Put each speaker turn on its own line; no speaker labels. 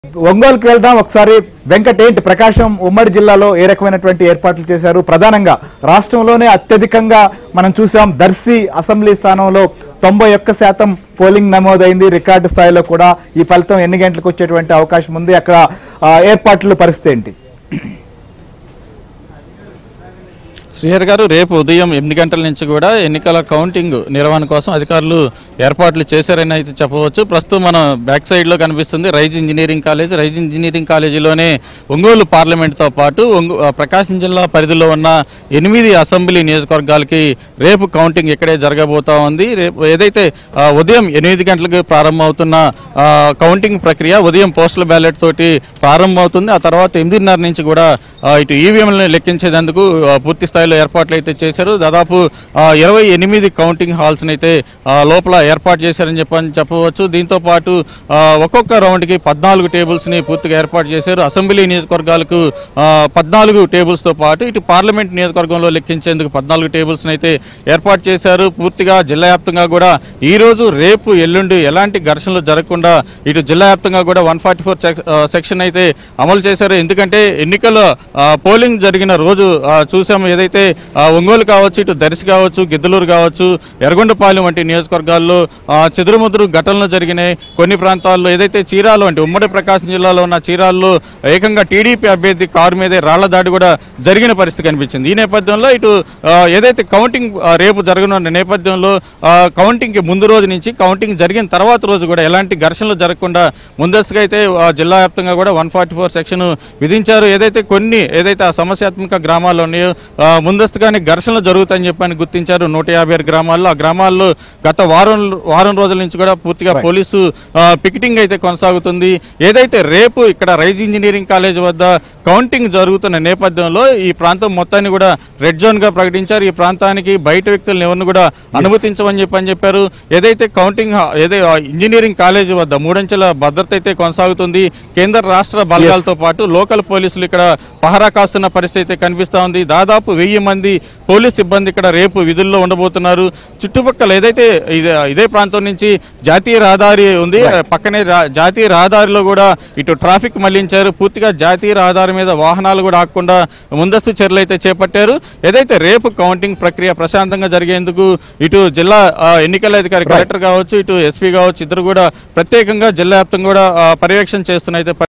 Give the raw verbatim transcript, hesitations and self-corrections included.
ఒంగోలుకి వెళ్దాం ఒకసారి. వెంకట్, ఏంటి ప్రకాశం ఉమ్మడి జిల్లాలో ఏ రకమైనటువంటి ఏర్పాట్లు చేశారు? ప్రధానంగా రాష్ట్రంలోనే అత్యధికంగా మనం చూసాం, దర్శి అసెంబ్లీ స్థానంలో తొంభై ఒక్క శాతం పోలింగ్ నమోదైంది. రికార్డు స్థాయిలో కూడా ఈ ఫలితం ఎన్ని గంటలకు వచ్చేటువంటి అవకాశం ఉంది? అక్కడ ఏర్పాట్ల పరిస్థితి ఏంటి?
శ్రీహరి గారు, రేపు ఉదయం ఎనిమిది గంటల నుంచి కూడా ఎన్నికల కౌంటింగ్ నిర్వహణ కోసం అధికారులు ఏర్పాట్లు చేశారని అయితే చెప్పవచ్చు. ప్రస్తుతం మనం బ్యాక్ సైడ్లో కనిపిస్తుంది Rise engineering college. Rise engineering కాలేజీలోనే ఒంగోలు పార్లమెంట్తో పాటు ఒంగో ప్రకాశం జిల్లా పరిధిలో ఉన్న ఎనిమిది అసెంబ్లీ నియోజకవర్గాలకి రేపు కౌంటింగ్ ఇక్కడే జరగబోతా ఉంది. రేపు ఏదైతే ఉదయం ఎనిమిది గంటలకు ప్రారంభమవుతున్న కౌంటింగ్ ప్రక్రియ ఉదయం పోస్టల్ బ్యాలెట్ తోటి ప్రారంభమవుతుంది. ఆ తర్వాత ఎనిమిదిన్నర నుంచి కూడా ఇటు ఈవీఎంలను లెక్కించేందుకు పూర్తి స్థాయిలో ఏర్పాట్లు అయితే చేశారు. దాదాపు ఇరవై ఎనిమిది కౌంటింగ్ హాల్స్ అయితే లోపల ఏర్పాటు చేశారని చెప్పని చెప్పవచ్చు. దీంతో పాటు ఒక్కొక్క రౌండ్కి పద్నాలుగు టేబుల్స్ ని పూర్తిగా ఏర్పాటు చేశారు. అసెంబ్లీ నియోజకవర్గాలకు పద్నాలుగు టేబుల్స్ తో పాటు ఇటు పార్లమెంట్ నియోజకవర్గంలో లెక్కించేందుకు పద్నాలుగు టేబుల్స్ అయితే ఏర్పాటు చేశారు. పూర్తిగా జిల్లా వ్యాప్తంగా కూడా ఈ రోజు రేపు ఎల్లుండి ఎలాంటి ఘర్షణలు జరగకుండా ఇటు జిల్లా వ్యాప్తంగా కూడా వన్ ఫార్టీ ఫోర్ సెక్షన్ అయితే అమలు చేశారు. ఎందుకంటే ఎన్నికల పోలింగ్ జరిగిన రోజు చూసాము, ఏదైతే ఒంగోలు కావచ్చు, ఇటు దర్శి కావచ్చు, గిద్దలూరు కావచ్చు, ఎర్రగొండపాలెం వంటి నియోజకవర్గాల్లో చెదురుముదురు ఘటనలు జరిగినాయి. కొన్ని ప్రాంతాల్లో ఏదైతే చీరాలు అంటే ఉమ్మడి ప్రకాశం జిల్లాలో ఉన్న చీరాల్లో ఏకంగా టీడీపీ అభ్యర్థి కారు మీదే రాళ్ల దాడి కూడా జరిగిన పరిస్థితి కనిపించింది. ఈ నేపథ్యంలో ఇటు ఏదైతే కౌంటింగ్ రేపు జరగనున్న నేపథ్యంలో కౌంటింగ్ కి ముందు రోజు నుంచి కౌంటింగ్ జరిగిన తర్వాత రోజు కూడా ఎలాంటి ఘర్షణలు జరగకుండా ముందస్తుగా అయితే జిల్లా వ్యాప్తంగా కూడా వన్ ఫార్టీ ఫోర్ సెక్షన్ విధించారు. ఏదైతే కొన్ని ఏదైతే ఆ సమస్యాత్మక గ్రామాల్లో ఉన్నాయో ముందస్తుగానే ఘర్షణలు జరుగుతాయని చెప్పని గుర్తించారు. నూట యాభై ఆరు గ్రామాల్లో ఆ గ్రామాల్లో గత వారం వారం రోజుల నుంచి కూడా పూర్తిగా పోలీసు పికెటింగ్ అయితే కొనసాగుతుంది. ఏదైతే రేపు ఇక్కడ రైజ్ ఇంజనీరింగ్ కాలేజ్ వద్ద కౌంటింగ్ జరుగుతున్న నేపథ్యంలో ఈ ప్రాంతం మొత్తాన్ని కూడా రెడ్ జోన్ గా ప్రకటించారు. ఈ ప్రాంతానికి బయట వ్యక్తులను ఎవరిని కూడా అనుమతించమని చెప్పని చెప్పారు. ఏదైతే కౌంటింగ్ ఏదైతే ఇంజనీరింగ్ కాలేజ్ వద్ద మూడంచెల భద్రత అయితే కొనసాగుతుంది. కేంద్ర రాష్ట్ర బలగాలతో పాటు లోకల్ పోలీసులు ఇక్కడ పహరా కాస్తున్న పరిస్థితి కనిపిస్తా ఉంది. దాదాపు వెయ్యి మంది పోలీస్ సిబ్బంది ఇక్కడ రేపు విధుల్లో ఉండబోతున్నారు. చుట్టుపక్కల ఏదైతే ఇదే ప్రాంతం నుంచి జాతీయ రహదారి ఉంది, పక్కనే జాతీయ రహదారిలో కూడా ఇటు ట్రాఫిక్ మళ్లించారు. పూర్తిగా జాతీయ రహదారి మీద వాహనాలు కూడా ఆగకుండా ముందస్తు చర్యలు అయితే చేపట్టారు. ఏదైతే రేపు కౌంటింగ్ ప్రక్రియ ప్రశాంతంగా జరిగేందుకు ఇటు జిల్లా ఎన్నికల అధికారి కలెక్టర్ కావచ్చు, ఇటు ఎస్పీ కావచ్చు, ఇద్దరు కూడా ప్రత్యేకంగా జిల్లా వ్యాప్తంగా కూడా పర్యవేక్షణ చేస్తున్న